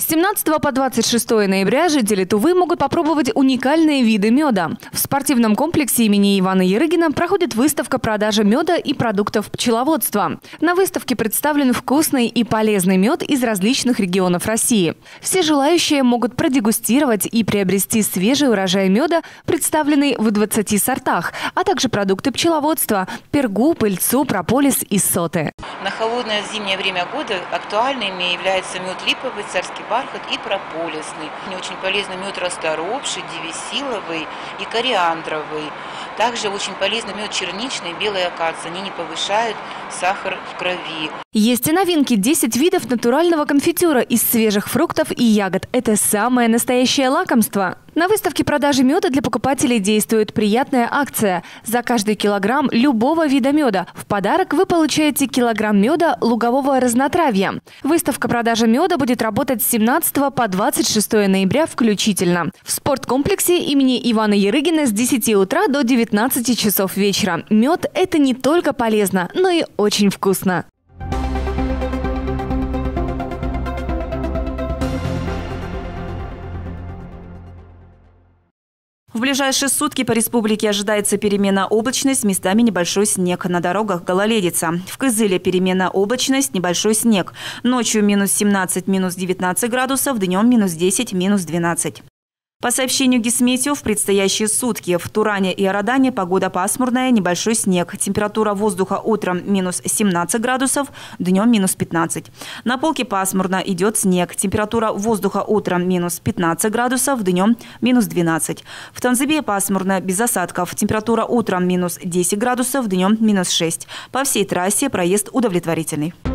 17 по 26 ноября жители Тувы могут попробовать уникальные виды меда. В спортивном комплексе имени Ивана Ярыгина проходит выставка продажи меда и продуктов пчеловодства. На выставке представлен вкусный и полезный мед из различных регионов России. Все желающие могут продегустировать и приобрести свежий урожай меда, представленный в 20 сортах, а также продукты пчеловодства – пергу, пыльцу, прополис и соты. На холодное зимнее время года актуальными является мед липовый, царский бархат и прополисный. Очень полезный мед расторопший, девесиловый и кориандровый. Также очень полезный мед черничный, белая акация. Они не повышают сахар в крови. Есть и новинки – 10 видов натурального конфитюра из свежих фруктов и ягод. Это самое настоящее лакомство. На выставке продажи меда для покупателей действует приятная акция. За каждый килограмм любого вида меда в подарок вы получаете килограмм меда лугового разнотравья. Выставка продажи меда будет работать с 17 по 26 ноября включительно. В спорткомплексе имени Ивана Ярыгина с 10 утра до 19 часов вечера. Мед – это не только полезно, но и очень вкусно. В ближайшие сутки по республике ожидается переменная облачность, местами небольшой снег. На дорогах гололедица. В Кызыле переменная облачность, небольшой снег. Ночью минус 17, минус 19 градусов, днем минус 10, минус 12. По сообщению Гисметео, в предстоящие сутки в Туране и Арадане погода пасмурная, небольшой снег. Температура воздуха утром минус 17 градусов, днем минус 15. На Полке пасмурно, идет снег. Температура воздуха утром минус 15 градусов, днем минус 12. В Танзыбе пасмурно, без осадков. Температура утром минус 10 градусов, днем минус 6. По всей трассе проезд удовлетворительный.